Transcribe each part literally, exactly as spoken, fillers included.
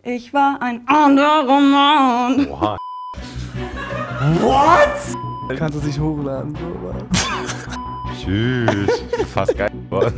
Ich war ein anderer Mann. Oha. What? Kannst du es nicht hochladen? Tschüss. Fast geil geworden.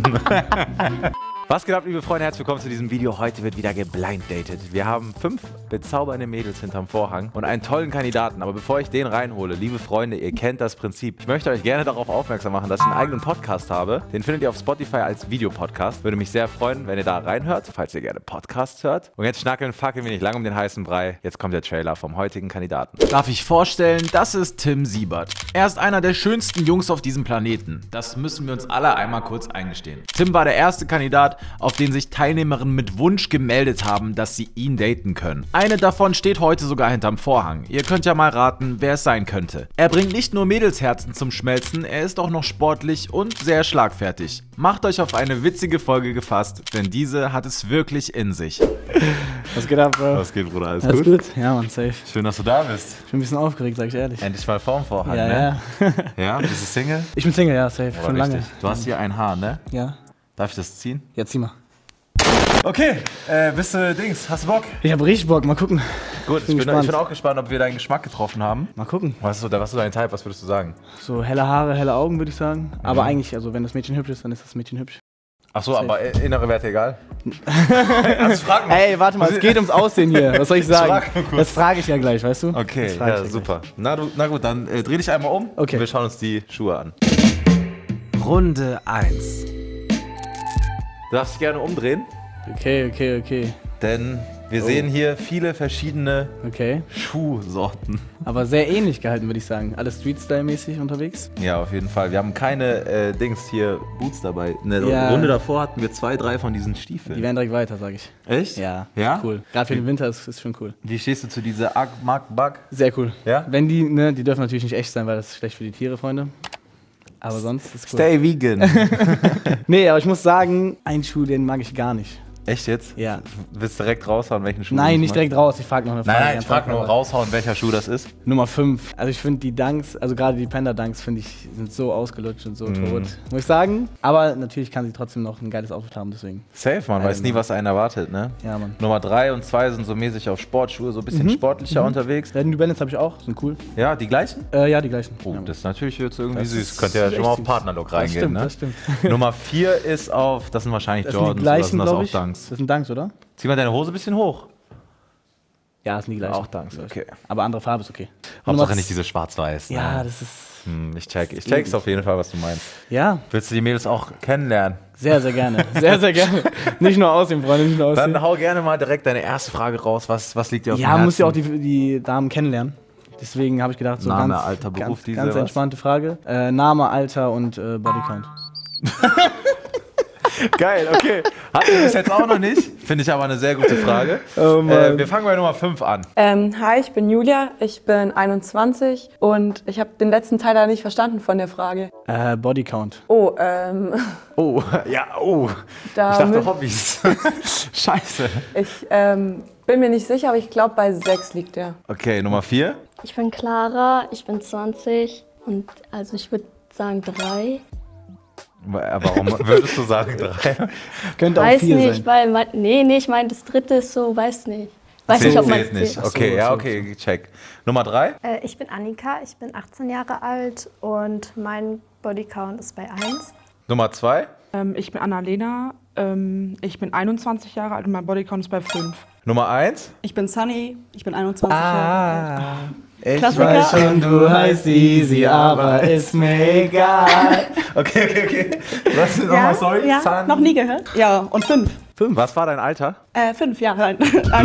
Was geht ab, liebe Freunde? Herzlich willkommen zu diesem Video. Heute wird wieder geblinddatet. Wir haben fünf bezaubernde Mädels hinterm Vorhang und einen tollen Kandidaten. Aber bevor ich den reinhole, liebe Freunde, ihr kennt das Prinzip. Ich möchte euch gerne darauf aufmerksam machen, dass ich einen eigenen Podcast habe. Den findet ihr auf Spotify als Videopodcast. Würde mich sehr freuen, wenn ihr da reinhört, falls ihr gerne Podcasts hört. Und jetzt schnackeln, fackeln wir nicht lang um den heißen Brei. Jetzt kommt der Trailer vom heutigen Kandidaten. Darf ich vorstellen, das ist Tim Siebert. Er ist einer der schönsten Jungs auf diesem Planeten. Das müssen wir uns alle einmal kurz eingestehen. Tim war der erste Kandidat, auf den sich Teilnehmerinnen mit Wunsch gemeldet haben, dass sie ihn daten können. Eine davon steht heute sogar hinterm Vorhang. Ihr könnt ja mal raten, wer es sein könnte. Er bringt nicht nur Mädelsherzen zum Schmelzen, er ist auch noch sportlich und sehr schlagfertig. Macht euch auf eine witzige Folge gefasst, denn diese hat es wirklich in sich. Was geht ab, Bro? Was geht, Bruder? Alles, Alles gut? gut? Ja, man, safe. Schön, dass du da bist. Ich bin ein bisschen aufgeregt, sag ich ehrlich. Endlich mal vorm Vorhang, Ja, ne? ja. Ja, bist du Single? Ich bin Single, ja, safe. Oder Schon lange. richtig? Du hast hier ein Haar, ne? Ja. Darf ich das ziehen? Ja, zieh mal. Okay, äh, bist du Dings? Hast du Bock? Ich hab richtig Bock, mal gucken. Gut, ich bin bin, gespannt. ich bin auch gespannt, ob wir deinen Geschmack getroffen haben. Mal gucken. Was ist so, was ist so dein Type? Was würdest du sagen? So helle Haare, helle Augen, würde ich sagen. Aber Mhm. eigentlich, also wenn das Mädchen hübsch ist, dann ist das Mädchen hübsch. Ach so, Safe. aber äh, innere Werte egal? Also frag mal. Ey, warte mal, es geht ums Aussehen hier. Was soll ich sagen? frag nur kurz. Das frage ich ja gleich, weißt du? Okay, Das frage ich ja, ja super. Na, du, na gut, dann äh, dreh dich einmal um. Okay. Und wir schauen uns die Schuhe an. Runde eins. Du darfst dich gerne umdrehen, Gleich. Okay, okay, okay. denn wir Oh. sehen hier viele verschiedene Okay. Schuhsorten. Aber sehr ähnlich gehalten, würde ich sagen. Alles Street-Style-mäßig unterwegs. Ja, auf jeden Fall. Wir haben keine äh, Dings hier, Boots dabei. In der Ja. Runde davor hatten wir zwei, drei von diesen Stiefeln. Die werden direkt weiter, sag ich. Echt? Ja. Ja? Cool. Gerade für den Winter ist es schon cool. Wie stehst du zu dieser Ag Mag Bug? Sehr cool. Ja? Wenn die, ne, die dürfen natürlich nicht echt sein, weil das ist schlecht für die Tiere, Freunde. Aber sonst ist cool. Stay vegan. Nee, aber ich muss sagen, einen Schuh, den mag ich gar nicht. Echt jetzt? Ja. Willst du direkt raushauen, welchen Schuh? Nein, du nicht magst? direkt raus. Ich frage noch eine Frage. Nein, nein, ich frag nur aber- raushauen, welcher Schuh das ist. Nummer fünf. Also ich finde die Dunks, also gerade die Panda Dunks, finde ich, sind so ausgelutscht und so Mhm. tot. Muss ich sagen. Aber natürlich kann sie trotzdem noch ein geiles Outfit haben, deswegen. Safe, man weiß nie, was einen erwartet, ne? Ja, Mann. Nummer drei und zwei sind so mäßig auf Sportschuhe, so ein bisschen sportlicher unterwegs. Red New Balance habe ich auch, sind cool. Ja, die gleichen? Äh, ja, die gleichen. Oh, ja, das ist natürlich jetzt irgendwie Das süß. ist Könnt ihr ja echt schon mal auf süß. Partnerlook das reingehen, stimmt, ne? das stimmt. Nummer vier ist auf, das sind wahrscheinlich Das sind die Jordans oder gleichen, sind das glaube auch ich. Dunks? Das sind Dunks, oder? Zieh mal deine Hose ein bisschen hoch. Ja, das sind die gleichen. Auch Dunks, okay. Aber andere Farbe ist okay. Hauptsache Nummer nicht diese schwarz-weiß. ne? Ja, das ist. Hm, ich check, ich check's auf jeden Fall, was du meinst. Ja, Willst du die Mädels auch kennenlernen? sehr, sehr gerne. Sehr, sehr gerne. Nicht nur aussehen, Freunde, nicht nur aussehen. Dann hau gerne mal direkt deine erste Frage raus. Was, was liegt dir auf dem Ja, Herzen? muss ja auch die, die Damen kennenlernen. Deswegen habe ich gedacht, so Name, ganz, Alter, Beruf, ganz, diese, ganz was? entspannte Frage. Äh, Name, Alter und äh, Bodycount. Geil, okay. Hatten wir bis jetzt auch noch nicht. Finde ich aber eine sehr gute Frage. Oh Mann. äh, wir fangen bei Nummer fünf an. Ähm, hi, ich bin Julia, ich bin einundzwanzig und ich habe den letzten Teil da nicht verstanden von der Frage. Äh, Bodycount. Oh, ähm, Oh, ja, oh. da Ich dachte mü- Hobbys. Scheiße. ich ähm, bin mir nicht sicher, aber ich glaube bei sechs liegt der. Okay, Nummer vier. Ich bin Clara, ich bin zwanzig und also ich würde sagen drei. Warum würdest du sagen drei? Könnte auch Weiß vier nicht, sein. weil mein, nee, nee, ich meine das dritte ist so, weiß nicht. Weiß Zählt nicht, ob man zählt nicht. zählt. Okay, so, ja, so, okay, check. Nummer drei. Äh, ich bin Annika, ich bin achtzehn Jahre alt und mein Bodycount ist bei eins. Nummer zwei. Ähm, ich bin Annalena, ähm, ich bin einundzwanzig Jahre alt und mein Bodycount ist bei fünf. Nummer eins. Ich bin Sunny, ich bin einundzwanzig Jahre alt. Ich Klassiker. weiß schon. schon, du heißt easy, aber ist mir egal. Okay, okay, okay. Was ist nochmal, sorry? Ja, Sun- noch nie gehört. Ja, und fünf. Was war dein Alter? Äh, fünf Jahre alt.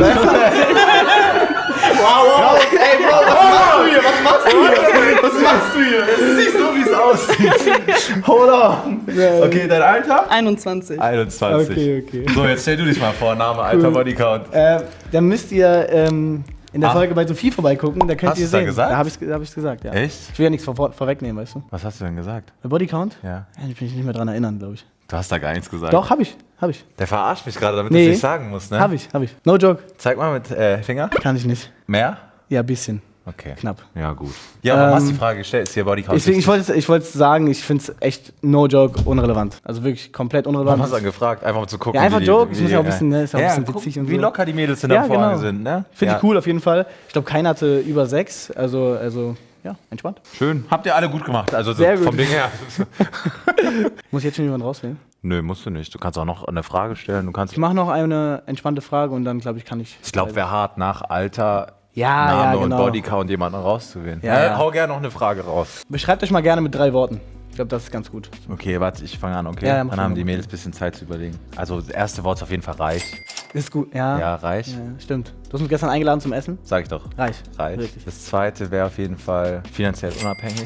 Ey, Bro, was machst du hier? Was machst du hier? Was machst du hier? Es ist nicht so, wie es aussieht. Hold on. Okay, dein Alter? einundzwanzig. einundzwanzig. Okay, okay. So, jetzt stell du dich mal vor. Name, Alter, Cool. Bodycount. Äh, dann müsst ihr ähm, in der Ah. Folge bei Sophie vorbeigucken, da könnt Hast ihr du's da sehen. gesagt? Da habe ich es hab ich's gesagt, ja. Echt? Ich will ja nichts vor, vorwegnehmen, weißt du. Was hast du denn gesagt? Bei Bodycount? Ja. Ja, ich bin mich nicht mehr dran erinnern, glaube ich. Du hast da gar nichts gesagt. Doch, habe ich, habe ich. Der verarscht mich gerade, damit Nee. du es nicht sagen musst, ne? Habe ich, habe ich. No joke. Zeig mal mit äh, Finger. Kann ich nicht. Mehr? Ja, ein bisschen. Okay. Knapp. Ja, gut. Ja, aber Ähm, hast die Frage gestellt, ist hier Bodycount Ich, ich wollte ich wollte sagen, ich finde es echt no joke unrelevant. Also wirklich komplett unrelevant. Warum hast du dann gefragt? Einfach mal zu gucken. Ja, einfach wie die- Joke. wie Ist muss die- ja auch ein bisschen, ne, ist auch ein Ja, bisschen guck, witzig und wie so. locker die Mädels in Ja, der Vorhang genau. sind, ne? Finde Ja. ich cool auf jeden Fall. Ich glaube, keiner hatte über sechs. Also, also ja, entspannt. Schön. Habt ihr alle gut gemacht. Also so Sehr gut. vom Ding her. Muss ich jetzt schon jemanden rauswählen? Nö, musst du nicht. Du kannst auch noch eine Frage stellen. Du kannst. Ich mache noch eine entspannte Frage und dann, glaube ich, kann ich. Ich glaube, wäre hart nach Alter, Ja, Name ja, und genau. Bodycount jemanden rauszuwählen. Ja, Ja, ja. hau gerne noch eine Frage raus. Beschreibt euch mal gerne mit drei Worten. Ich glaube, das ist ganz gut. Okay, warte, ich fange an, okay? Ja, ja, mach Dann mal. haben die Mädels ein bisschen Zeit zu überlegen. Also, das erste Wort ist auf jeden Fall reich. Ist gut, ja. Ja, reich. Ja, stimmt. Du hast mich gestern eingeladen zum Essen. Sag ich doch. Reich. Reich. Richtig. Das zweite wäre auf jeden Fall finanziell unabhängig.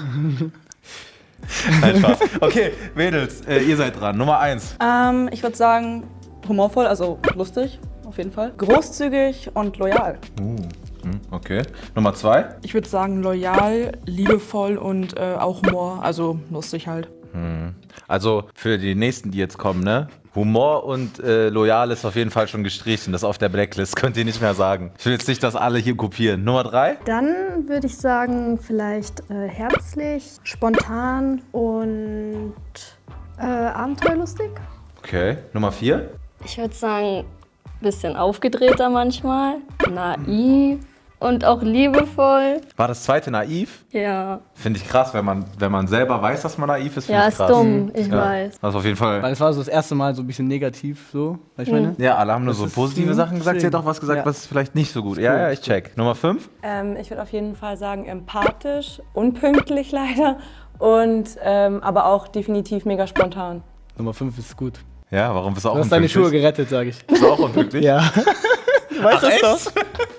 Nein, Spaß. Okay, Mädels, äh, ihr seid dran. Nummer eins. Ähm, ich würde sagen, humorvoll, also lustig, auf jeden Fall. Großzügig und loyal. Uh, hm, okay. Nummer zwei. Ich würde sagen, loyal, liebevoll und äh, auch Humor, also lustig halt. Hm. Also für die nächsten, die jetzt kommen, ne? Humor und äh, loyal ist auf jeden Fall schon gestrichen. Das ist auf der Blacklist, könnt ihr nicht mehr sagen. Ich will jetzt nicht, dass alle hier kopieren. Nummer drei. Dann würde ich sagen, vielleicht äh, herzlich, spontan und äh, abenteuerlustig. Okay. Nummer vier. Ich würde sagen, bisschen aufgedrehter manchmal, naiv und auch liebevoll. War das zweite naiv? Ja, Finde ich krass, wenn man, wenn man selber weiß, dass man naiv ist. Finde ja ich ist krass. dumm, ich Ja. weiß. Das ist auf jeden Fall. Weil es war so das erste Mal so ein bisschen negativ, so. Weißt du, meine? Ja, alle haben nur Das so ist- positive Sachen gesagt. Sie hat auch was gesagt, Ja. was ist vielleicht nicht so gut. Ja, ja, ich check. Nummer fünf. Ähm, ich würde auf jeden Fall sagen empathisch, unpünktlich leider und ähm, aber auch definitiv mega spontan. Nummer fünf ist gut. Ja, warum bist du auch Du hast deine Schuhe unpünktlich? gerettet, sage ich. Bist du auch unpünktlich? Ja. Du weißt das doch.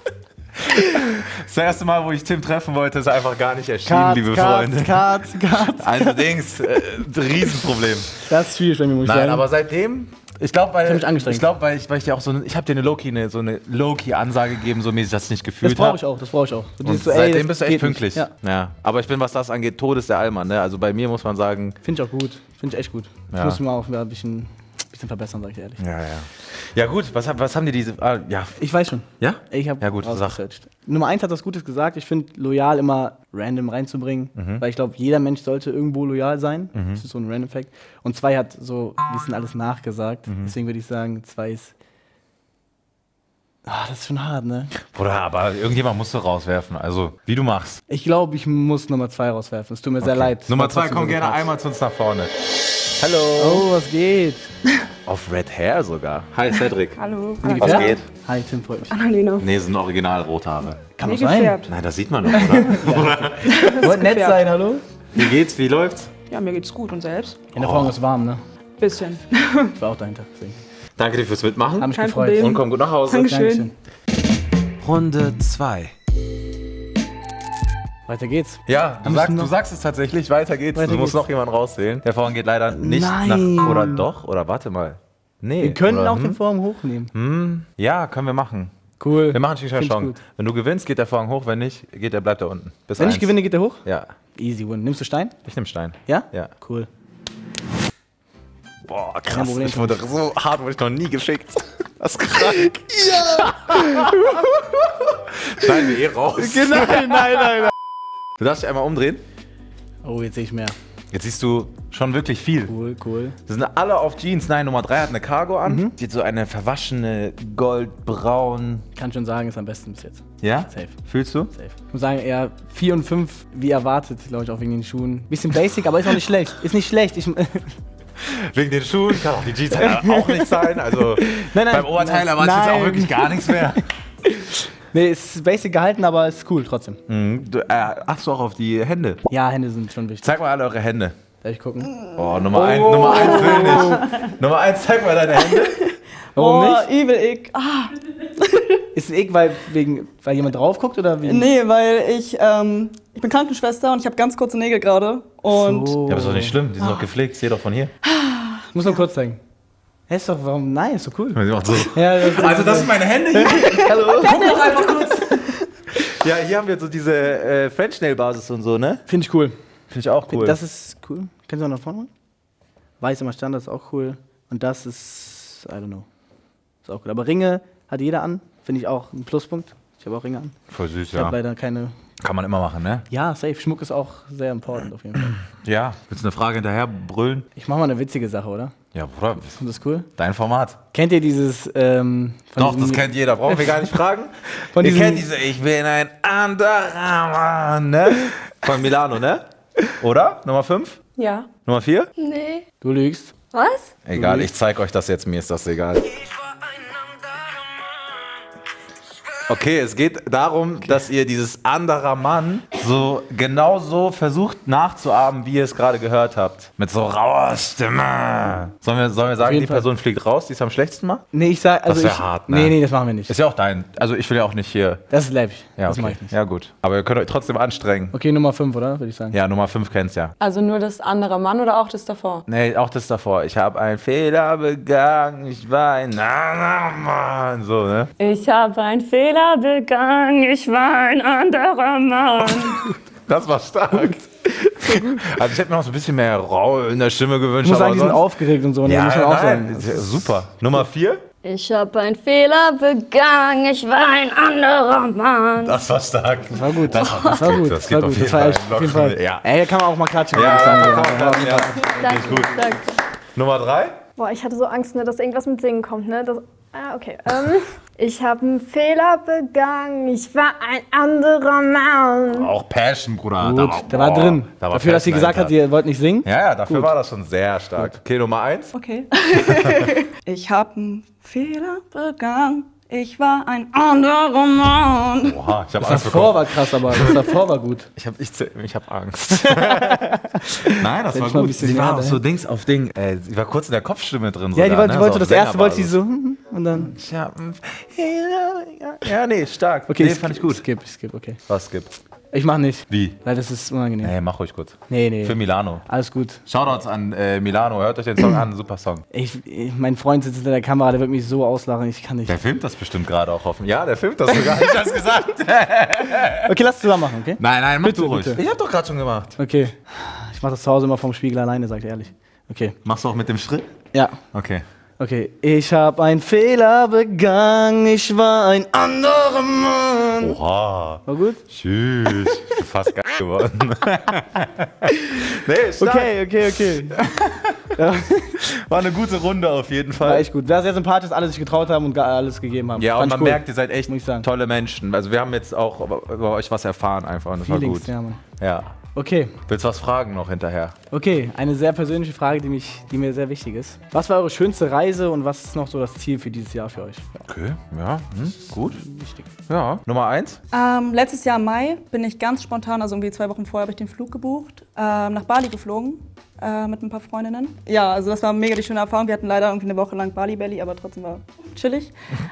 Das erste Mal, wo ich Tim treffen wollte, ist einfach gar nicht erschienen, Cut, liebe cut, Freunde. cut, cut. Also Dings, äh, Riesenproblem. Das ist schwierig bei mir, muss ich Nein, sagen. aber seitdem, ich glaube, weil, Ich hab mich angestrengt. ich glaube, weil ich, weil ich dir auch so, eine- ich habe dir eine Low-Key, eine, so eine Low-Key-Ansage gegeben, so mäßig, dass ich nicht das gefühlt brauche habe. ich auch, das brauche ich auch. So Und dieses so, ey, seitdem das bist du echt geht pünktlich. nicht. Ja, Ja. Aber ich bin, was das angeht, Todes der Allmann. Ne? Also bei mir muss man sagen, finde ich auch gut. Finde ich echt gut. Ich Ja. muss mich mal auch ein bisschen, bisschen verbessern, sage ich ehrlich. ja, ja. Ja gut, was, hab- was haben die diese, ah, ja. Ich weiß schon. Ja? Ich habe Ja, gut, rausgesearched. Nummer eins hat was Gutes gesagt. Ich finde, loyal immer random reinzubringen, Mhm. weil ich glaube, jeder Mensch sollte irgendwo loyal sein. Das ist so ein random Fact. Und zwei hat so ein bisschen alles nachgesagt. Mhm. Deswegen würde ich sagen, zwei ist. Ah, das ist schon hart, ne? Bruder, aber irgendjemand musst du rauswerfen. Also, wie du machst. Ich glaube, ich muss Nummer zwei rauswerfen. Es tut mir sehr Okay. leid. Nummer War zwei, trotzdem komm so gerne gepasst. einmal zu uns nach vorne. Hallo. Oh, was geht? Auf Red Hair sogar. Hi, Cedric. Hallo. Wie Was gefärbt? geht? Hi, Tim, freut mich. Annalena. Nee, sind original rote Haare. Kann Mir doch sein. gefärbt. Nein, das sieht man doch, oder? Wollt nett sein, hallo? Wie geht's? Wie läuft's? Ja, mir geht's gut und selbst? In der Vorhang ist warm, ne? Bisschen. Ich war auch dahinter. Deswegen. Danke dir fürs Mitmachen. Hab mich Kein gefreut. Problem. Und komm gut nach Hause. Dankeschön. Runde zwei. Weiter geht's. Ja, du, Wir sag, müssen du noch- sagst es tatsächlich. Weiter geht's. Weiter du musst geht's. noch jemanden rauswählen. Der Vorhang geht leider nicht Nein. nach... Oder doch? Oder warte mal. Nee. Wir können oder, auch hm? den Vorhang hochnehmen. Hm, ja, können wir machen. Cool. Wir machen Shisha Find ich Chong. gut. Wenn du gewinnst, geht der Vorhang hoch. Wenn nicht, geht der, bleibt er unten. Bis Wenn eins. ich gewinne, geht der hoch? Ja, Easy win. Nimmst du Stein? ich nehme Stein. Ja? Ja. Cool. Boah, Kein krass. Problem. Ich wurde so hart, wurde ich noch nie gefickt. Das ist krank. Ja! Schneiden wir eh raus. Nein, nein, nein, nein. Du darfst dich einmal umdrehen. Oh, jetzt sehe ich mehr. Jetzt siehst du schon wirklich viel. Cool, cool. Das sind alle auf Jeans. Nein, Nummer drei hat eine Cargo an. Mhm. Die hat so eine verwaschene goldbraun. Kann schon sagen, ist am besten bis jetzt. Ja? Safe. Fühlst du? Safe. Ich muss sagen, eher vier und fünf, wie erwartet, glaube ich, auch wegen den Schuhen. Bisschen basic, aber ist auch nicht schlecht. Ist nicht schlecht. Ich, Wegen den Schuhen kann auch die Jeans halt auch nicht sein. Also Nein, nein, beim Oberteil nein, erwarte ich jetzt auch nein. wirklich gar nichts mehr. nee, es ist basic gehalten, aber es ist cool trotzdem. Mhm. Du, äh, achtest du auch auf die Hände? Ja, Hände sind schon wichtig. Zeig mal alle eure Hände. Darf ich gucken? Oh, Nummer eins, Nummer eins will nicht. Nummer eins, zeig mal deine Hände. Warum nicht? Evil Ick. Ah, Ist es eh, weil, wegen, weil jemand drauf guckt oder wie? nee, weil ich, ähm, ich bin Krankenschwester und ich habe ganz kurze Nägel gerade. Und So. Ja, aber ist doch nicht schlimm, die sind doch gepflegt. Seh doch von hier. Ich muss noch kurz zeigen. Hä, ist doch, warum? Nein, ist doch cool. Sie macht so. Ja, das, Also das sind meine Hände hier. Hallo. Guck doch einfach kurz. Ja, hier haben wir so diese äh, French Nail Basis und so, ne? Finde ich cool. Finde ich auch cool. Das ist cool. Kannst du auch nach vorne machen? Weiß immer Standard ist auch cool. Und das ist, I don't know. Ist auch cool. Aber Ringe hat jeder an. Finde ich auch ein Pluspunkt. Ich habe auch Ringe an. Voll süß, Ich ja. habe leider keine... Kann man immer machen, ne? Ja, safe. Schmuck ist auch sehr important auf jeden Fall. Ja. Willst du eine Frage hinterher brüllen? Ich mache mal eine witzige Sache, oder? Ja, Bruder. Ist das cool? Dein Format. Kennt ihr dieses... Ähm, von Doch, diesem- das kennt jeder. Brauchen wir gar nicht fragen. Von Ihr diesem- kennt diese Ich bin ein anderer Mann, ne? Von Milano, ne? Oder? Nummer fünf? Ja. Nummer vier? Nee. Du lügst. Was? Egal, ich zeig euch das jetzt. Mir ist das egal. Okay, es geht darum, dass ihr dieses anderer Mann so genauso versucht nachzuahmen, wie ihr es gerade gehört habt. Mit so rauer Stimme. Sollen wir, sollen wir sagen, die jeden Fall. Person fliegt raus, die es am schlechtesten macht? Nee, ich sag... Also Das wär ich, hart, ne? Nee, nee, das machen wir nicht. Ist ja auch dein. Also ich will ja auch nicht hier. Das ist läppisch. Ja, Das okay. mache ich nicht. Ja, gut. Aber ihr könnt euch trotzdem anstrengen. Okay, Nummer fünf, oder? Würde ich sagen. Ja, Nummer fünf kennst ja. Also nur das andere Mann oder auch das davor? Nee, auch das davor. Ich habe einen Fehler begangen, ich war ein anderer Mann. So, ne? Ich habe einen Fehler begangen, ich war ein anderer Mann. Das war stark. Also ich hätte mir noch so ein bisschen mehr Rau in der Stimme gewünscht. Ich muss sagen, aber die sind sonst- aufgeregt und so. Ne? Ja, muss man auch nein, sagen. super. Nummer vier? Ich habe einen Fehler begangen, ich war ein anderer Mann. Das war stark. Das war gut. Das war, Das war gut. Das war geht auf gut. jeden Das war Fall. echt, auf jeden Fall. Ja, Ey, da kann man auch mal klatschen. ja, würde ich ja, sagen. kann man klatschen, ja. Danke, gut. danke. Nummer drei? Boah, ich hatte so Angst, ne, dass irgendwas mit Singen kommt. Ne? Das, ah, okay. Ähm, ich habe einen Fehler begangen, ich war ein anderer Mann. Auch Passion, Bruder. Gut, Da der war boah, drin. da war Dafür, dass sie Passion gesagt hat, dahinter. ihr wollt nicht singen. Ja, ja, dafür Gut. war das schon sehr stark. Okay, Nummer eins. Okay. Ich habe einen Fehler begangen. Ich war ein anderer Mann. Oha, ich habe Das Angst davor bekommen. war krass, aber das davor war gut. Ich habe ich, ich hab Angst. Nein, das Hätte war ich mal ein gut. bisschen Sie mehr, war auch ne? so Dings auf Ding. Äh, sie war kurz in der Kopfstimme drin. Ja, die sogar, wollte, ne? die wollte So das auf erste, wollte sie Sängerbasis. so und dann. Ich hab einen Fehler. Ja, nee, stark. Okay, nee, skip, fand ich gut. Skip, skip, okay. Was gibt's? Ich mach nicht, Wie? weil das ist unangenehm. Nee, mach ruhig kurz. Nee, nee. Für Milano. Alles gut. Shoutouts an äh, Milano. Hört euch den Song an. Super Song. Ich, ich, mein Freund sitzt hinter der Kamera, der wird mich so auslachen, ich kann nicht. Der filmt das bestimmt gerade auch hoffen. Ja, der filmt das sogar. Hab ich das gesagt? Okay, lass es zusammen machen, okay? Nein, nein, mach Bitte, du ruhig. bitte. Ich hab doch gerade schon gemacht. Okay. Ich mach das zu Hause immer vorm Spiegel alleine, sagt er ehrlich. Okay. Machst du auch mit dem Schritt? Ja. Okay. Okay. Ich hab einen Fehler begangen, ich war ein anderer Mann. Oha. War gut? Tschüss. Ich bin fast geil geworden. Nee, stark. Okay, okay, okay. War eine gute Runde auf jeden Fall. War echt gut. War sehr sympathisch, dass alle sich getraut haben und gar alles gegeben haben. Ja, und Fand man ich cool. merkt, ihr seid echt Muss ich sagen. tolle Menschen. Also wir haben jetzt auch über über euch was erfahren einfach und das war Feelings, gut. ja, Mann. Ja. Okay, Willst du was fragen noch hinterher? okay. Eine sehr persönliche Frage, die, mich, die mir sehr wichtig ist. Was war eure schönste Reise und was ist noch so das Ziel für dieses Jahr für euch? Ja, Okay, ja, hm, gut. wichtig. Ja. Nummer eins? Ähm, letztes Jahr im Mai bin ich ganz spontan, also irgendwie zwei Wochen vorher, habe ich den Flug gebucht, ähm, nach Bali geflogen äh, mit ein paar Freundinnen. Ja, also das war mega die schöne Erfahrung. Wir hatten leider irgendwie eine Woche lang Bali-Belly, aber trotzdem war chillig.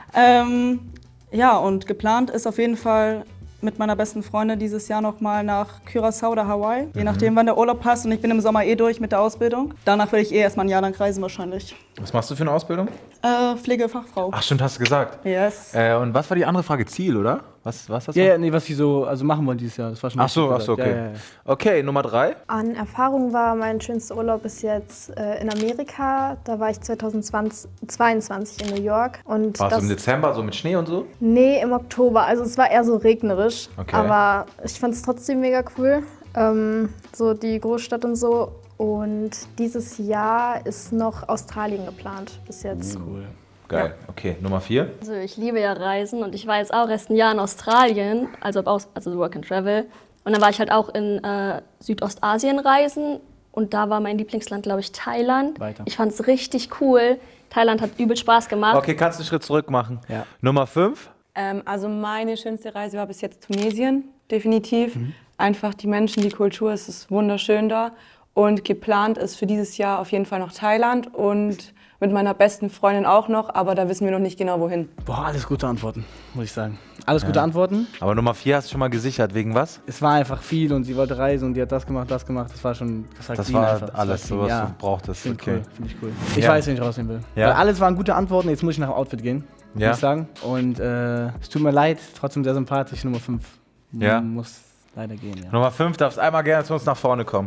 ähm, ja, und geplant ist auf jeden Fall mit meiner besten Freundin dieses Jahr nochmal nach Curaçao oder Hawaii, je nachdem, wann der Urlaub passt. Und ich bin im Sommer eh durch mit der Ausbildung. Danach will ich eh erstmal ein Jahr lang reisen wahrscheinlich. Was machst du für eine Ausbildung? Äh, Pflegefachfrau. Ach stimmt, hast du gesagt. Yes. Äh, und was war die andere Frage? Ziel, oder? Was, was hast du? Ja, ja, nee, was sie so also machen wollen dieses Jahr. Das war schon Ach so, richtig ach so, gesagt. okay. Ja, ja, ja. Okay, Nummer drei. An Erfahrung war mein schönster Urlaub bis jetzt äh, in Amerika. Da war ich zweitausendzweiundzwanzig in New York. Und War es das, im Dezember, so mit Schnee und so? Nee, im Oktober. Also es war eher so regnerisch. Okay. Aber ich fand es trotzdem mega cool. Ähm, so die Großstadt und so. Und dieses Jahr ist noch Australien geplant bis jetzt. Cool. Geil. Okay, Nummer vier. Also ich liebe ja Reisen und ich war jetzt auch erst ein Jahr in Australien, also, aus, also Work and Travel. Und dann war ich halt auch in äh, Südostasien reisen und da war mein Lieblingsland, glaube ich, Thailand. Weiter. Ich fand es richtig cool. Thailand hat übel Spaß gemacht. Okay, kannst du einen Schritt zurück machen? Ja. Nummer fünf. Ähm, also meine schönste Reise war bis jetzt Tunesien, definitiv. Einfach die Menschen, die Kultur, es ist wunderschön da. Und geplant ist für dieses Jahr auf jeden Fall noch Thailand und mit meiner besten Freundin auch noch, aber da wissen wir noch nicht genau wohin. Boah, alles gute Antworten, muss ich sagen. Alles gute Antworten. Aber Nummer vier hast du schon mal gesichert. Wegen was? Es war einfach viel und sie wollte reisen und die hat das gemacht, das gemacht. Das war schon, das war Das clean war einfach. Das alles, clean, so was ja. du brauchtest. Finde Okay. cool, finde ich cool. Ich Ja. weiß, wen ich rausnehmen will. Ja. Weil alles waren gute Antworten, jetzt muss ich nach dem Outfit gehen, Ja. muss ich sagen. Und äh, es tut mir leid, trotzdem sehr sympathisch, Nummer fünf. Ja. Muss leider gehen, ja. Nummer fünf, darfst einmal gerne zu uns nach vorne kommen.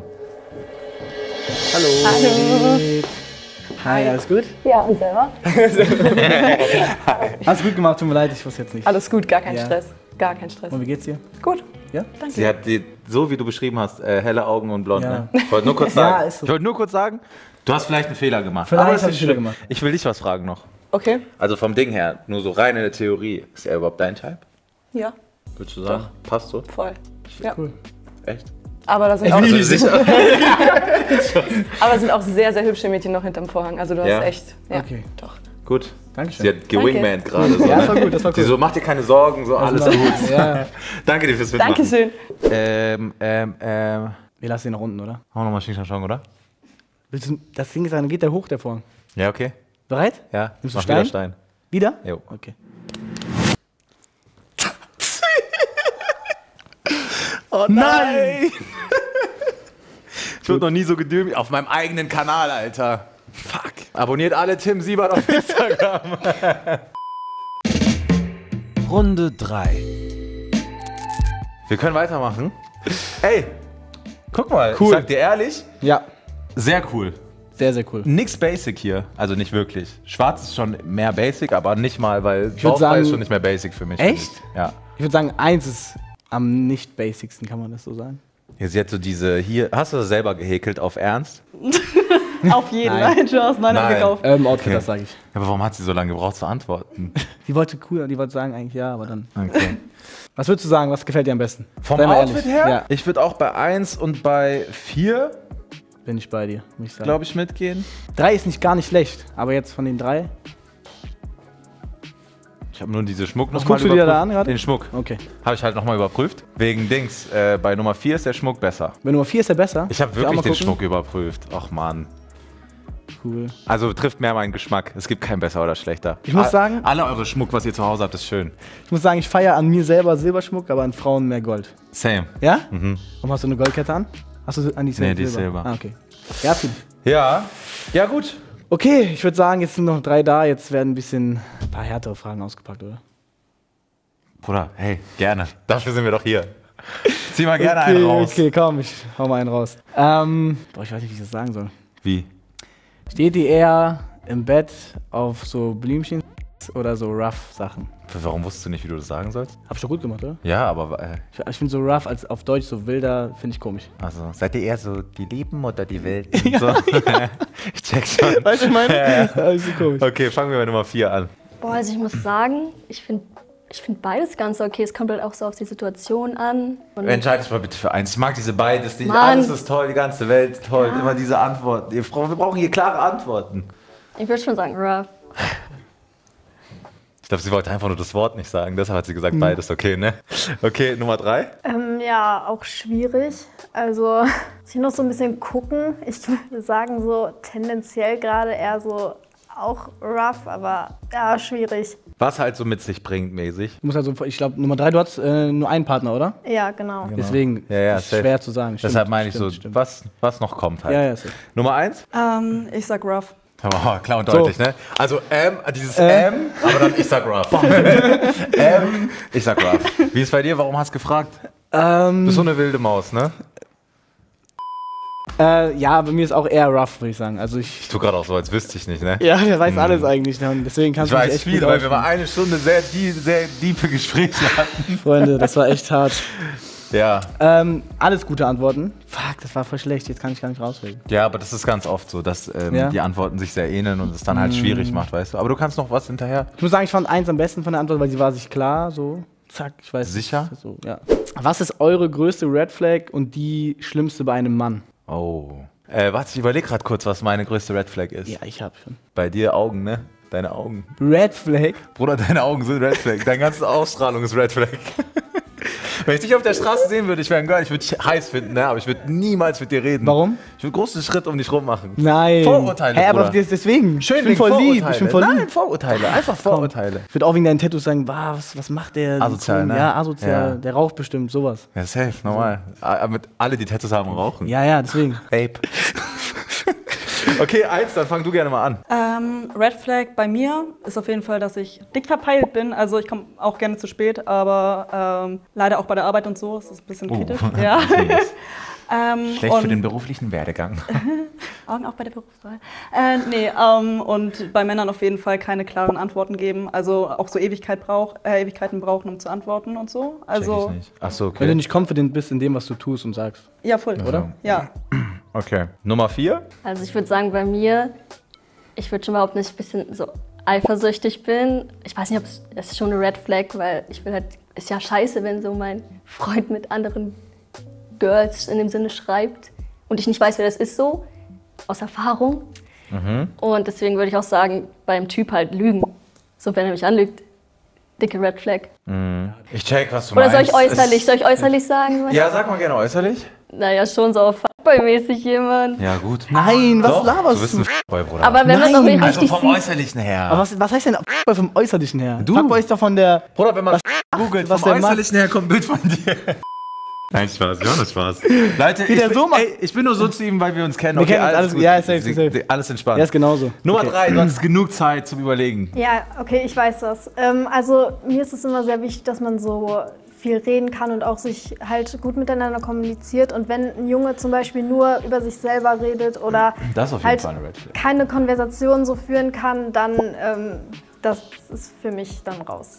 Hallo. Hallo. Hi, alles gut? Ja, und selber? Hast gut gemacht, tut mir leid, ich wusste jetzt nicht. Alles gut, gar kein Ja. Stress. Gar kein Stress. Und wie geht's dir? Gut. Ja? Danke. Sie hat die, so wie du beschrieben hast, äh, helle Augen und blond. Ja. Ne? Ich wollte nur kurz sagen. Ja, ist so. Ich wollte nur kurz sagen, du hast vielleicht einen Fehler gemacht. Vielleicht Aber das hab ist ich einen Fehler schlimm. gemacht. Ich will dich was fragen noch. Okay. Also vom Ding her, nur so rein in der Theorie, ist er überhaupt dein Type? Ja, Würdest du sagen? Passt so? voll. Ja. Cool. Echt? Aber da sind, auch, Also sicher? aber sind auch sehr, sehr hübsche Mädchen noch hinterm Vorhang. Also du hast Ja? echt. Ja, Okay. doch. Gut. Dankeschön. Sie hat gewingmant gerade. So, Ja, das ne? war gut, das war Sie cool. so, mach dir keine Sorgen, so alles Also, gut. Ja, Danke dir fürs Mitmachen. Dankeschön. Ähm, ähm, ähm. wir lassen ihn nach unten, oder? Machen wir nochmal Xing Shang, oder? Willst du, das Ding ist, dann geht der hoch, der Vorhang. Ja, okay. Bereit? Ja, Nimmst du mach Stein? wieder Stein. Wieder? Jo. Okay. Oh nein! Ich wurde noch nie so geduldig auf meinem eigenen Kanal, Alter. Fuck. Abonniert alle Tim Siebert auf Instagram. Runde drei. Wir können weitermachen. Ey, guck mal, Cool. ich sag dir ehrlich, Ja, sehr cool. sehr, sehr cool. Nix Basic hier, also nicht wirklich. Schwarz ist schon mehr Basic, aber nicht mal, weil würd Bauchfrei sagen- ist schon nicht mehr Basic für mich. Echt? finde ich. Ja. Ich würde sagen, eins ist am nicht basicsten, kann man das so sagen? Hier, sie hat so diese, hier, hast du das selber gehäkelt auf Ernst? Auf jeden. Nein. Nein, Spaß. Nein, hab Nein. ich gekauft. Ähm, Outfit, Okay. das sage ich. Ja, aber warum hat sie so lange gebraucht zu antworten? Die wollte cool, die wollte sagen eigentlich ja, aber dann. Okay. Was würdest du sagen, was gefällt dir am besten? Vom Sei mal Outfit ehrlich. her? Ja, Ich würde auch bei eins und bei vier, bin ich bei dir, muss ich sagen. glaube ich, mitgehen. Drei ist nicht gar nicht schlecht, aber jetzt von den drei. Ich habe nur diese Schmuck noch Was mal guckst du dir da überprüft. an gerade? Den Schmuck. Okay. Habe ich halt nochmal überprüft. Wegen Dings, äh, bei Nummer vier ist der Schmuck besser. Bei Nummer vier ist der besser. Ich habe Will auch wirklich mal den gucken? Schmuck überprüft. Ach man. Cool. Also trifft mehr meinen Geschmack. Es gibt kein besser oder schlechter. Ich muss All- sagen- Alle eure Schmuck, was ihr zu Hause habt, ist schön. Ich muss sagen, ich feiere an mir selber Silberschmuck, aber an Frauen mehr Gold. Same. Ja? Mhm. Warum hast du eine Goldkette an? Hast du an die Silber? Nee, die ist Silber. Ah, okay. Ja, fühl ich. Ja. Ja, gut. Okay, ich würde sagen, jetzt sind noch drei da. Jetzt werden ein bisschen ein paar härtere Fragen ausgepackt, oder? Bruder, hey, gerne. Dafür sind wir doch hier. Zieh mal gerne okay, einen raus. Okay, komm, ich hau mal einen raus. Ähm, boah, ich weiß nicht, wie ich das sagen soll. Wie? Steht die eher im Bett auf so Blümchen oder so rough Sachen? Warum wusstest du nicht, wie du das sagen sollst? Hab ich doch gut gemacht, oder? Ja, aber äh, Ich, ich finde so rough als auf Deutsch so wilder, finde ich komisch. also seid ihr eher so die Lieben oder die Wilden? So. Ich check schon. Weißt du, ich meine? Ja, das ist so komisch. Okay, fangen wir bei Nummer vier an. Boah, also ich muss sagen, ich finde ich find beides ganz okay. Es kommt halt auch so auf die Situation an. Und Entscheide dich mal bitte für eins. Ich mag diese beides nicht. Mann. Alles ist toll, die ganze Welt ist toll. Immer diese Antworten. Wir brauchen, wir brauchen hier klare Antworten. ich würde schon sagen, rough. Ich glaube, sie wollte einfach nur das Wort nicht sagen. Deshalb hat sie gesagt, beides okay, ne? Okay, Nummer drei. Ähm, ja, auch schwierig. Also, muss ich noch so ein bisschen gucken. Ich würde sagen, so tendenziell gerade eher so auch rough, aber ja, schwierig. Was halt so mit sich bringt, mäßig. Du musst also, ich glaube, Nummer drei, du hast äh, nur einen Partner, oder? Ja, genau. Deswegen Ja, ja, ist safe. schwer zu sagen. Stimmt, Deshalb meine ich stimmt, so, stimmt. Was, was noch kommt halt. Ja, ja, safe. Nummer eins. Ähm, ich sag rough. Oh, klar und So. deutlich, ne? Also M, dieses Äh. M, aber dann ich sag rough. M, ich sag rough. Wie ist bei dir? Warum hast du gefragt? Du Ähm, bist so eine wilde Maus, ne? äh, ja, bei mir ist auch eher rough, würde ich sagen. Also ich. Ich tu gerade auch so, als wüsste ich nicht, ne? Ja, der weiß alles eigentlich. Und deswegen kannst Ich du mich weiß echt viel, gut weil wir aufnehmen. mal eine Stunde sehr, die, sehr diepe Gespräche hatten. Freunde, das war echt hart. Ja. Ähm, alles gute Antworten. Fuck, das war voll schlecht. Jetzt kann ich gar nicht rausreden. Ja, aber das ist ganz oft so, dass ähm, Ja? die Antworten sich sehr ähneln und es dann halt schwierig macht, weißt du? Aber du kannst noch was hinterher. Ich muss sagen, ich fand eins am besten von der Antwort, weil sie war sich klar. So, zack, ich weiß. Sicher? So, ja. Was ist eure größte Red Flag und die schlimmste bei einem Mann? Oh. Äh, warte, ich überlege gerade kurz, was meine größte Red Flag ist. Ja, ich hab schon. Bei dir Augen, ne? Deine Augen. Red Flag? Bruder, deine Augen sind Red Flag. Deine ganze Ausstrahlung ist Red Flag. Wenn ich dich auf der Straße sehen würde, ich wäre ein Girl, ich würde dich heiß finden, ne? Aber ich würde niemals mit dir reden. Warum? Ich würde große Schritte um dich rum machen. Nein. Vorurteile, Hä, aber Bruder. des- deswegen. Schön ich bin voll lieb. Ich bin voll Nein, lieb. Vorurteile. Einfach Vorurteile. Ich würde auch wegen deinen Tattoos sagen, was, was macht der? Asozial, ne? Ja, asozial. Ja. Der raucht bestimmt, sowas. Ja, safe, normal. Aber mit alle, die Tattoos haben, rauchen. Ja, ja, deswegen. Ape. Okay, eins, dann fang du gerne mal an. Ähm, Red Flag bei mir ist auf jeden Fall, dass ich dick verpeilt bin. Also ich komme auch gerne zu spät, aber ähm, leider auch bei der Arbeit und so. Das ist ein bisschen Oh. kritisch. Ja. Ähm, Schlecht und für den beruflichen Werdegang. Augen auch bei der Berufswahl. Äh, nee, ähm, und bei Männern auf jeden Fall keine klaren Antworten geben. Also auch so Ewigkeit brauch, äh, Ewigkeiten brauchen, um zu antworten und so. Also, Check ich nicht. Ach so, Wenn du okay. nicht confident bist in dem, was du tust und sagst. ja, voll, oder? Ja. Okay. Nummer vier? Also ich würde sagen, bei mir, ich würde schon behaupten, dass ich ein bisschen so eifersüchtig bin. Ich weiß nicht, ob es, das ist schon eine Red Flag, weil ich will halt, ist ja scheiße, wenn so mein Freund mit anderen Girls in dem Sinne schreibt und ich nicht weiß, wer das ist so, aus Erfahrung. Mhm. Und deswegen würde ich auch sagen, beim Typ halt lügen. So, wenn er mich anlügt, dicke Red Flag. Ich check, was du Oder meinst. soll ich äußerlich, Es- soll ich äußerlich sagen? Ja, sag mal gerne äußerlich. Naja, schon so auf Fuckboy-mäßig jemand. Ja, gut. Nein, was Doch, laberst du bist du? ein Boy, Bruder. Aber wenn man es auch Nein. richtig also vom sieht. Äußerlichen her. Aber was, was heißt denn Fuckboy vom Äußerlichen her? Du. Fuckboy ist doch von der... Bruder, wenn man googelt, was vom der macht. Äußerlichen her kommt ein Bild von dir. Nein, Spaß, ja, das Spaß. Leute, Wie ich der bin, so macht. ey, ich bin nur so zu ihm, weil wir uns kennen. Wir kennen uns, alles- gut. ja, safe, Sie- safe. Alles entspannt. Ja, ist genauso. Nummer Okay. drei, du hast genug Zeit zum Überlegen. Ja, okay, ich weiß das. Ähm, also mir ist es immer sehr wichtig, dass man so viel reden kann und auch sich halt gut miteinander kommuniziert. Und wenn ein Junge zum Beispiel nur über sich selber redet oder Das ist auf jeden halt Fall eine Red Flag. keine Konversation so führen kann, dann ähm, das ist für mich dann raus.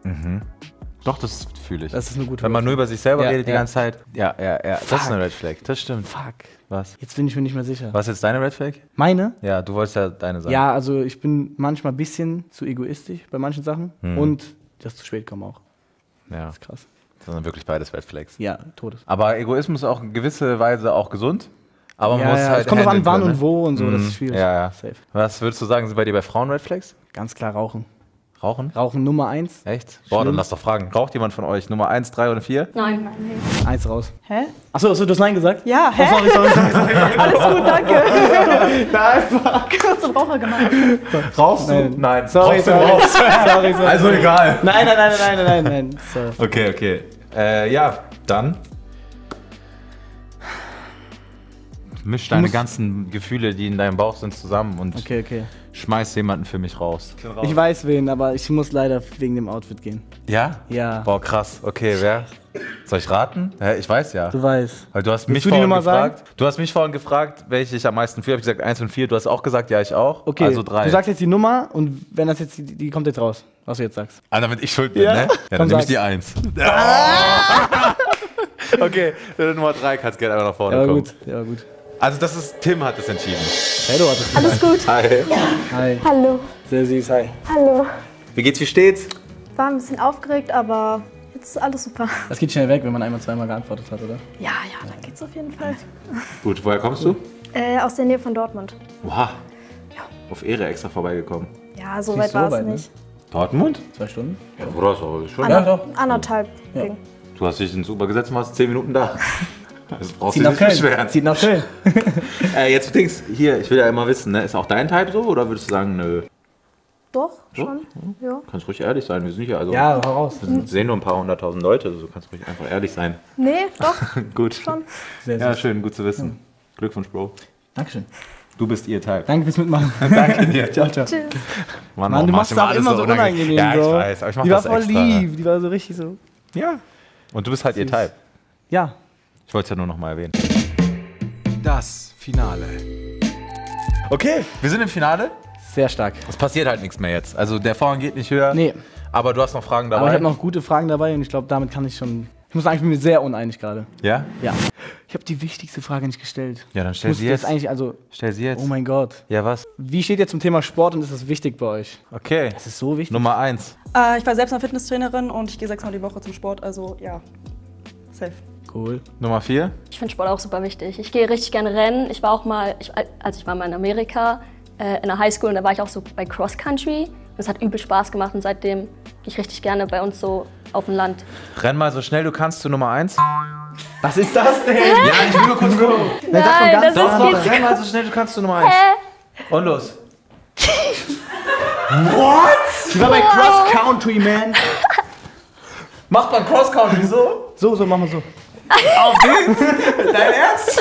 Doch, das fühle ich. Das ist eine gute Wenn man nur über sich selber Ja, redet die ja. ganze Zeit. Ja, ja, ja. Das ist eine Red Flag. Das stimmt. Fuck. Was? Jetzt bin ich mir nicht mehr sicher. Was ist jetzt deine Red Flag? Meine? Ja, du wolltest ja deine sagen. Ja, also ich bin manchmal ein bisschen zu egoistisch bei manchen Sachen. Und das zu spät kommen auch. Ja. Das ist krass. Das sind wirklich beides Red Flags. Ja, Todes. Aber Egoismus ist auch in gewisser Weise auch gesund. Aber man Ja, muss ja, halt. es kommt drauf an, handeln wann können, und wo und so, das ist Mhm. schwierig. Ja, ja. Safe. Was würdest du sagen, sind bei dir bei Frauen Red Flags? Ganz klar rauchen. Rauchen? Rauchen Nummer eins. Echt? Boah, dann Schlimm. lass doch fragen. Raucht jemand von euch Nummer eins, drei oder vier? Nein. Eins raus. Hä? Achso, achso, du hast Nein gesagt? Ja, hä? Oh, sorry, sorry, sorry. sorry. Alles gut, danke. Kurz zum Raucher gemacht. Rauchst Nein. Nein. Sorry, Rauchst du sorry. raus? sorry, sorry. Also egal. Nein, nein, nein, nein, nein, nein, nein. Sorry. Okay, okay. Äh, ja, dann. Misch deine musst- ganzen Gefühle, die in deinem Bauch sind, zusammen und Okay, okay. schmeiß jemanden für mich raus. Ich weiß wen, aber ich muss leider wegen dem Outfit gehen. Ja? Ja. Boah, krass. Okay, wer? Soll ich raten? Hä, ich weiß ja. Du weißt. Weil du hast mich du die vorhin Nummer gefragt. Du hast mich vorhin gefragt, welche ich am meisten fühle. Hab ich gesagt eins und vier. Du hast auch gesagt, ja, ich auch. Okay, Also drei. du sagst jetzt die Nummer und wenn das jetzt, die, die kommt jetzt raus, was du jetzt sagst. ah, damit ich schuld bin, Ja. ne? Ja, dann Komm, nehme ich sag's. die eins. Okay, dann Nummer drei kannst gerne einfach nach vorne Ja, war kommen. gut, ja, war gut. Also das ist, Tim hat das entschieden. Hey, du hattest Alles gut. Hi. Hi. Hallo. Sehr süß, hi. Hallo. Wie geht's, wie steht's? War ein bisschen aufgeregt, aber jetzt ist alles super. Das geht schnell weg, wenn man einmal, zweimal geantwortet hat, oder? Ja, ja, dann geht's auf jeden Fall. Gut, woher kommst du? Äh, aus der Nähe von Dortmund. Oha. Auf Ehre extra vorbeigekommen. Ja, so Nicht weit so war es weit, ne? nicht. Dortmund? Zwei Stunden? Ja, Bruder, ist aber schon. Ander, doch. Anderthalb Ja. ging. Du hast dich ins Uber gesetzt und warst zehn Minuten da. Das brauchst Zieht du nach nicht Köln. beschweren. Zieht nach Köln. Äh, jetzt Dings, hier, ich will ja immer wissen, ne? Ist auch dein Type so oder würdest du sagen, nö? Doch, schon. Ja. Kannst ruhig ehrlich sein, wir sind hier also. Ja, hau raus. Wir sehen nur ein paar hunderttausend Leute, also kannst ruhig einfach ehrlich sein. Nee, doch, Gut. schon. Sehr Ja, süß. schön, gut zu wissen. Glückwunsch, Bro. Dankeschön. Du bist ihr Type. Danke fürs Mitmachen. Danke dir. Ciao, ciao. Tschüss. Mann, Mann, warum du machst machst auch alles immer so unangenehm, Ja, ich Bro. weiß, aber ich mach Die war das voll extra. lieb, die war so richtig so. Ja. Und du bist halt ihr Type. Ja. Ich wollte es ja nur noch mal erwähnen. Das Finale. Okay, wir sind im Finale. Sehr stark. Es passiert halt nichts mehr jetzt. Also der Vorhang geht nicht höher. Nee, Aber du hast noch Fragen dabei. aber ich habe noch gute Fragen dabei und ich glaube, damit kann ich schon. Ich muss sagen, ich bin mir sehr uneinig gerade. Ja? Ja. Ich habe die wichtigste Frage nicht gestellt. Ja, dann Ich stell muss sie jetzt jetzt. eigentlich, also, Stell sie jetzt. oh mein Gott. Ja, was? Wie steht ihr zum Thema Sport und ist das wichtig bei euch? Okay. Das ist so wichtig. Nummer eins. Äh, ich war selbst eine Fitnesstrainerin und ich gehe sechsmal die Woche zum Sport, also ja, safe. Cool. Nummer vier. Ich finde Sport auch super wichtig. Ich gehe richtig gerne rennen. Ich war auch mal, ich, also ich war mal in Amerika äh, in der Highschool und da war ich auch so bei Cross Country. Das hat übel Spaß gemacht und seitdem gehe ich richtig gerne bei uns so auf dem Land. Renn mal so schnell du kannst zu Nummer eins. Was ist das denn? Ja, ich will nur kurz gucken. Nein, sag Nein, schon ganz das ist normal. viel Renn mal so schnell du kannst zu Nummer eins. Und los. Ich war bei Cross Country, man. Macht man Cross Country so? So, so, machen wir so. Auf den? Dein Ernst?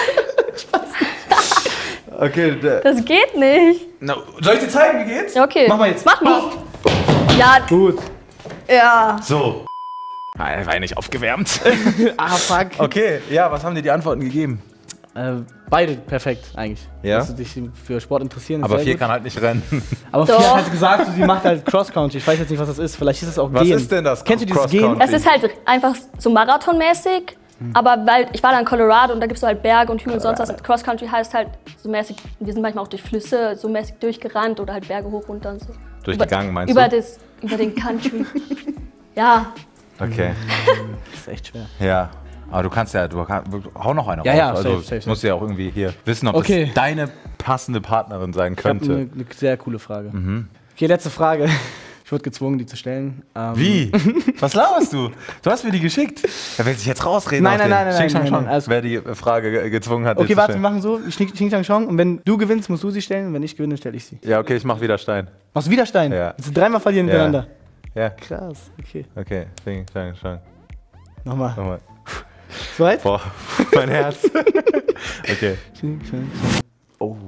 Okay, der, Das geht nicht. na, soll ich dir zeigen, wie geht's? Ja, okay. Mach mal jetzt. Mach mal. Ja, Gut. Ja. So. Ah, er war ja nicht aufgewärmt. Ah, fuck. Okay, ja, was haben dir die Antworten gegeben? Äh, beide perfekt eigentlich. Ja? Dass du dich für Sport interessieren. Aber sehr vier gut. kann halt nicht rennen. Aber Doch. Fia hat halt gesagt, sie macht halt Cross-Country. Ich weiß jetzt nicht, was das ist. Vielleicht ist es auch Was Gehen. ist denn das? Kennst du dieses Cross-Country? Gehen? Es ist halt einfach so marathonmäßig, aber weil ich war da in Colorado und da gibt es so halt Berge und Hügel und sonst was. Und Cross Country heißt halt so mäßig, wir sind manchmal auch durch Flüsse so mäßig durchgerannt oder halt Berge hoch, runter und so. Durchgegangen, meinst über du? Das, über den Country. Ja. Okay. Das ist echt schwer. Ja. Aber du kannst ja, du kannst, hau noch eine Ja, raus. ja, also safe, safe, safe. musst du ja auch irgendwie hier wissen, ob Okay. das deine passende Partnerin sein Ich habe könnte. eine, eine sehr coole Frage. Okay, letzte Frage. Ich wurde gezwungen, die zu stellen. Ähm, Wie? Was laberst du? Du hast mir die geschickt. Er will sich jetzt rausreden. Nein, aus nein, dem nein, nein, Xing Shang nein, Shang, nein, alles wer die Frage ge- gezwungen hat. dir Okay, zu warte, wir stellen. machen so. Xing Xing Shang Shang. Und wenn du gewinnst, musst du sie stellen. Und wenn ich gewinne, stelle ich sie. Ja, okay, ich mach wieder Stein. Machst du wieder Stein? Ja. Willst du dreimal verlieren Ja. hintereinander? Ja, Krass, okay. okay. Xing Shang Shang. Nochmal. Nochmal. Soweit? Boah, mein Herz. Okay. Xing Shang Shang. Oh.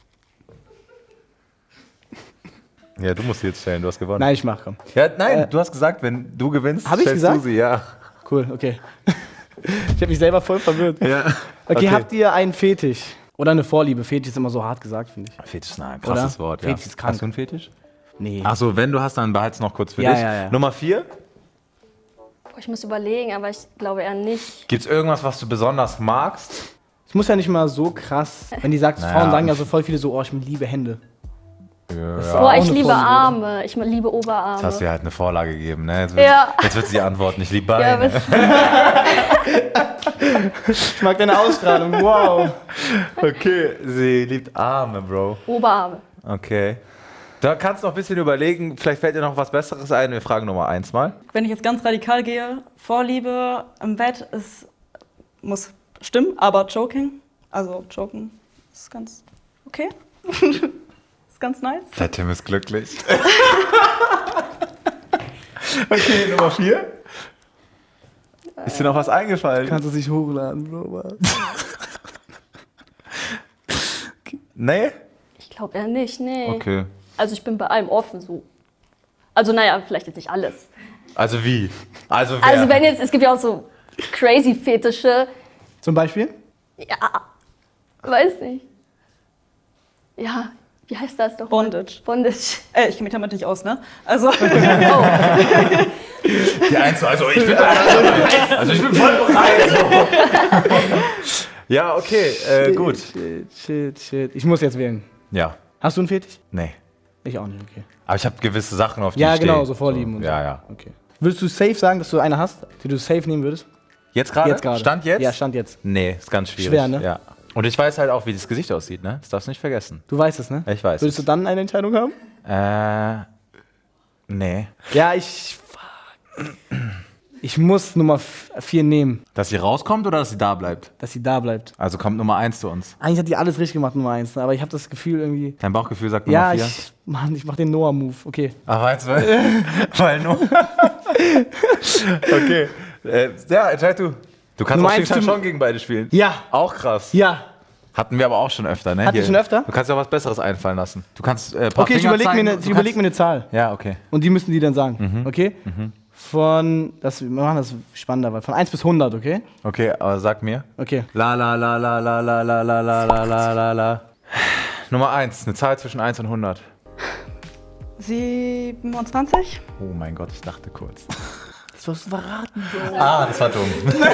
Ja, du musst sie jetzt stellen, du hast gewonnen. Nein, ich mach, komm. Ja, nein, Äh, du hast gesagt, wenn du gewinnst, Hab ich stellst gesagt? du sie, ja. Cool, okay. Ich habe mich selber voll verwirrt. Ja. Okay, habt ihr einen Fetisch? Oder eine Vorliebe? Fetisch ist immer so hart gesagt, finde ich. Fetisch ist ein krasses Oder? Wort, ja. Fetisch ist krank. Hast du einen Fetisch? Nee. Achso, wenn du hast, dann behalt's noch kurz für Ja, dich. ja, ja. Nummer vier. Boah, ich muss überlegen, aber ich glaube eher nicht. Gibt's irgendwas, was du besonders magst? Es muss ja nicht mal so krass. Wenn die sagt, Naja. Frauen sagen ja so voll viele so, oh, ich liebe Hände. Ja, ist ja. Boah, auch ich eine liebe Vorliebe, oder? Arme. Ich liebe Oberarme. Jetzt hast du ja halt eine Vorlage gegeben, ne? Jetzt wird, Ja. jetzt wird sie antworten, ich liebe Ja, Beine. Ich mag deine Ausstrahlung, wow. Okay, sie liebt Arme, Bro. Oberarme. Okay. Da kannst du noch ein bisschen überlegen, vielleicht fällt dir noch was Besseres ein. Wir fragen Nummer eins mal. Wenn ich jetzt ganz radikal gehe, Vorliebe im Bett ist, muss stimmen, aber Joking, also Joken ist ganz okay. Ist ganz nice. Der Tim ist glücklich. Okay, Nummer vier. Ist dir noch was eingefallen? Kannst du sich hochladen, Bro? Nee? Ich glaube eher nicht, nee. Okay. Also ich bin bei allem offen so. Also naja, vielleicht jetzt nicht alles. Also wie? Also wer? Also wenn jetzt, es gibt ja auch so crazy Fetische. Zum Beispiel? Ja, weiß nicht. Ja, wie heißt das doch? Bondage. Bondage. Äh, ich kenne mich damit nicht aus, ne? Also, Oh, Die eins, also ich bin bereit. Also ich bin voll bereit. Ja, okay, äh, gut. Shit, shit, shit. Ich muss jetzt wählen. Ja, Hast du einen Fetisch? nee. Ich auch nicht, okay. Aber ich habe gewisse Sachen, auf die Ja, ich stehe. genau, so Vorlieben und so. Ja, ja. Okay. Würdest du safe sagen, dass du eine hast, die du safe nehmen würdest? Jetzt gerade? Jetzt gerade. Stand jetzt? Ja, Stand jetzt. Nee, ist ganz schwierig. Schwer, ne? Ja. Und ich weiß halt auch, wie das Gesicht aussieht, ne? Das darfst du nicht vergessen. Du weißt es, ne? Ich weiß. Würdest du dann eine Entscheidung haben? Äh, nee. Ja, ich. Ich muss Nummer vier nehmen, Dass sie rauskommt oder dass sie da bleibt? dass sie da bleibt. Also kommt Nummer eins zu uns. Eigentlich hat die alles richtig gemacht, Nummer eins, ne? Aber ich habe das Gefühl irgendwie. Dein Bauchgefühl sagt Nummer Ja, vier. ich. Mann, ich mach den Noah-Move. Okay. Ach, weißt du, weil, weil nur. Okay. Äh, ja, entscheid du. Du kannst Nummer auch eins Xing Shang Tim- Shang gegen beide spielen. Ja. Auch krass. Ja. Hatten wir aber auch schon öfter, ne? Hatten wir Hier. schon öfter? Du kannst ja was Besseres einfallen lassen. Du kannst äh, ein paar Okay, ich Finger überlege mir, zeigen, eine- du ich überleg mir kannst- eine Zahl. Ja, okay. Und die müssen die dann sagen. Mhm. Okay? Von. Das, wir machen das spannender, weil von eins bis hundert, okay? Okay, aber sag mir. Okay. La la la la la la la la la la la la la. Nummer eins, eine Zahl zwischen eins und hundert. siebenundzwanzig. Oh mein Gott, ich dachte kurz. Das wirst du verraten. Ah, das war dumm.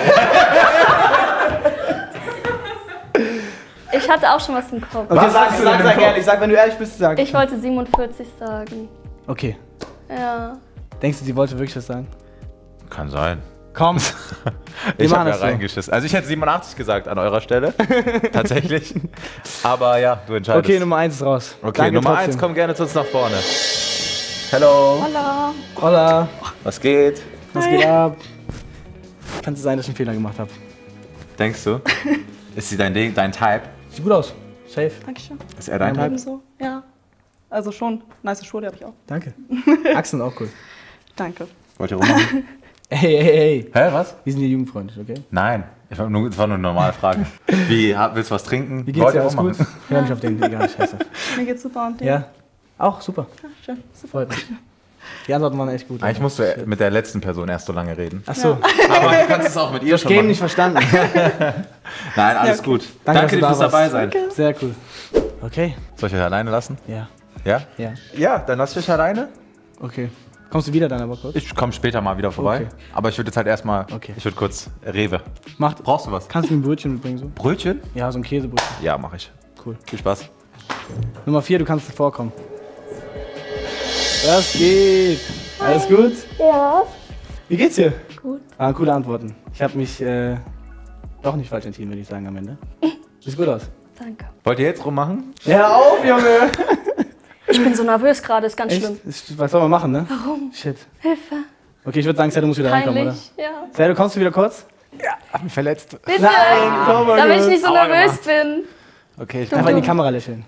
ich hatte auch schon was im Kopf. Okay, Was sag, sagst du sag, denn im sag Kopf? ehrlich, sag, wenn du ehrlich bist, sag. Ich wollte siebenundvierzig sagen. Okay. Ja. Denkst du, sie wollte wirklich was sagen? Kann sein. Komm. Ich machen habe ja das so. reingeschissen. Also ich hätte siebenundachtzig gesagt an eurer Stelle. Tatsächlich. Aber ja, du entscheidest. Okay, Nummer eins ist raus. Okay, Danke Nummer trotzdem. eins, komm gerne zu uns nach vorne. Hallo. Hola. Hola. Was geht? Was geht ab? Kann es sein, dass ich einen Fehler gemacht habe? Denkst du? Ist sie dein Ding, dein Type? Sieht gut aus. Safe. Dankeschön. Ist er dein Type? Ebenso. Ja. Also schon. Nice Schuhe, die habe ich auch. Danke. Achsen auch cool. Danke. Wollt ihr rummachen? Hey, hey, hey. Hä, was? Wir sind hier jugendfreundlich, okay? Nein. Ich war nur, das war nur eine normale Frage. Wie, hab- willst du was trinken? Wie geht's Wollt dir? ihr Alles gut? rummachen? Hör nicht auf den, egal, scheiße. Mir geht's super und dir? Ja? Auch super. Schön. Super. Freut mich. Die Antworten waren echt gut. Eigentlich musst du mit der letzten Person erst so lange reden. Achso, Aber du kannst es auch mit ihr das schon Game machen. nicht verstanden. Nein, alles Ja, okay. gut. Danke, Danke dir dass fürs du da dabei warst. sein. Sehr cool. Okay. Soll ich euch alleine lassen? Ja. Ja? Ja. Ja, dann lass ich euch alleine. Okay. Kommst du wieder dann aber kurz? Ich komme später mal wieder vorbei. Okay. Aber ich würde jetzt halt erstmal, Okay. ich würde kurz Rewe. Macht. Brauchst du was? Kannst du mir ein Brötchen mitbringen so? Brötchen? Ja, so ein Käsebrötchen. Ja, mache ich. Cool. Viel Spaß. Nummer vier, du kannst vorkommen. Was geht? Alles gut? Ja. Wie geht's dir? Gut. Ah, coole Antworten. Ich habe mich äh, doch nicht falsch entschieden, würde ich sagen, am Ende. Sieht gut aus. Danke. Wollt ihr jetzt rummachen? Hör auf, Junge! Ich bin so nervös gerade, ist ganz Echt? schlimm. Ist, was soll man machen, ne? Warum? Shit. Hilfe. Okay, ich würde sagen, Seth, du musst wieder reinkommen, oder? Peinlich. Ja. Seth, kommst du wieder kurz? Hab mich verletzt. Bitte. komm mal Damit ich kurz. nicht so nervös bin. Okay, ich Einfach in die Kamera lächeln.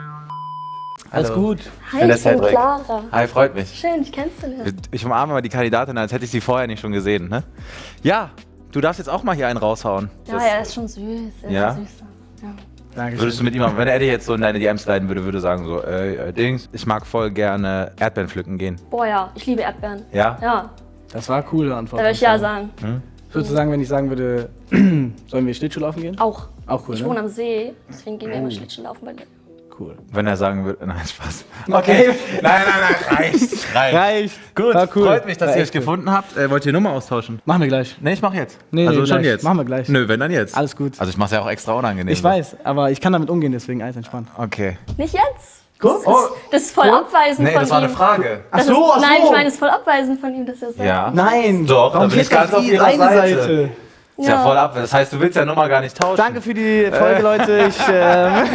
Alles Hallo. gut. Hi, bin der ich bin Cedric. Clara. Hi, freut mich. Schön, ich kennst du nicht. Ich umarme mal die Kandidatin, als hätte ich sie vorher nicht schon gesehen, ne? Ja, du darfst jetzt auch mal hier einen raushauen. Ja, Das- er ist schon süß. Er Ja? ist ein süßer. Ja. Danke. Würdest du mit ihm, wenn er dir jetzt so in deine D Ms leiten würde, würde sagen so, ey, äh, Dings, ich mag voll gerne Erdbeeren pflücken gehen. Boah, ja, ich liebe Erdbeeren. Ja? Ja, Das war eine coole Antwort. da würde ich ja sagen. Würdest du sagen, wenn ich sagen würde, sollen wir Schlittschuh laufen gehen? Auch. Auch cool, Ich ne? wohne am See, deswegen gehen wir immer Schlittschuh laufen bei dir. Cool. Wenn er sagen würde, nein, Spaß. Okay. Nein, nein, nein, reicht, reicht. Reicht. Gut, War cool. freut mich, dass War ihr euch echt cool. gefunden habt. Äh, wollt ihr Nummer austauschen? Machen wir gleich. Nee, ich mach jetzt. Nee, also nee, schon gleich. jetzt. Machen wir gleich. Nö, wenn dann jetzt. Alles gut. Also ich mach's ja auch extra unangenehm. Ich weiß, aber ich kann damit umgehen, deswegen alles entspannt. Okay. Nicht jetzt? Guck. Das ist, das ist voll abweisend Nee, von das war ihm. eine Frage. Das Ach so, ist, ach nein, so. ich meine, es ist voll abweisend von ihm, dass er sagt. Ja. Nein. Doch, da Warum bin ich geht ganz das auf die ihrer eine Seite. Seite? Ist ja voll ab. Das heißt, du willst ja Nummer gar nicht tauschen. Danke für die Folge, Leute. Ich, ähm,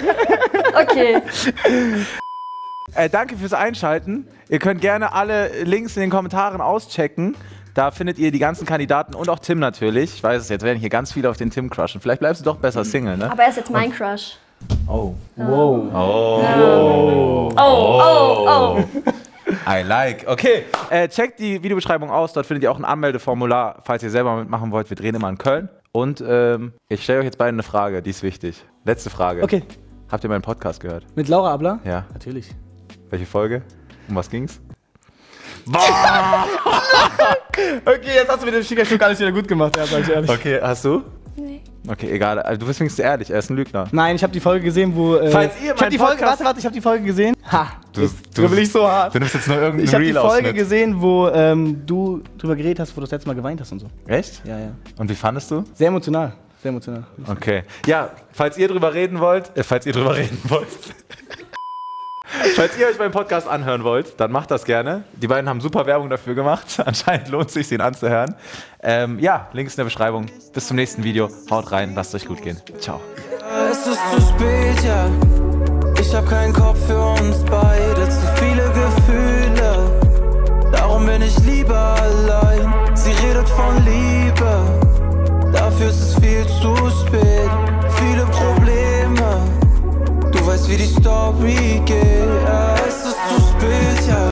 Okay. Äh, danke fürs Einschalten. Ihr könnt gerne alle Links in den Kommentaren auschecken. Da findet ihr die ganzen Kandidaten und auch Tim natürlich. Ich weiß es, jetzt werden hier ganz viele auf den Tim crushen. Vielleicht bleibst du doch besser Single, ne? Aber er ist jetzt mein Crush. Oh. wow. Oh. Oh, oh, oh. I like. Okay, äh, checkt die Videobeschreibung aus. Dort findet ihr auch ein Anmeldeformular, falls ihr selber mitmachen wollt. Wir drehen immer in Köln. Und ähm, ich stelle euch jetzt beide eine Frage, die ist wichtig. Letzte Frage. Okay. Habt ihr meinen Podcast gehört? Mit Laura Abler? Ja. Natürlich. Welche Folge? Um was ging's? Okay, jetzt hast du mit dem Schickerstück alles wieder gut gemacht, ja, sag ich ehrlich. Okay, hast du? Nee. Okay, egal. Also, du bist wenigstens ehrlich, er ist ein Lügner. Nein, ich habe die Folge gesehen, wo. Äh, Falls ihr ich hab meinen die Folge, Podcast- warte, warte, ich habe die Folge gesehen. Ha! Du- das du- dribbel ich so hart. Du nimmst jetzt nur irgendeinen Ich habe die Folge Reel-Ausschnitt. gesehen, wo ähm, du drüber geredet hast, wo du das letzte Mal geweint hast und so. Echt? Ja, ja. Und wie fandest du? Sehr emotional. Sehr emotional. Okay. Ja, falls ihr drüber reden wollt, äh, falls ihr drüber reden wollt. Falls ihr euch meinen Podcast anhören wollt, dann macht das gerne. Die beiden haben super Werbung dafür gemacht. Anscheinend lohnt es sich, ihn anzuhören. Ähm, ja, Links in der Beschreibung. Bis zum nächsten Video. Haut rein, lasst euch gut gehen. Ciao. Es ist zu spät, ja. Ich hab keinen Kopf für uns beide, zu viele Gefühle. Darum bin ich lieber allein. Sie redet von Liebe, dafür ist es viel zu spät. Viele Probleme, du weißt, wie die Story geht. Ja, es ist zu spät, ja.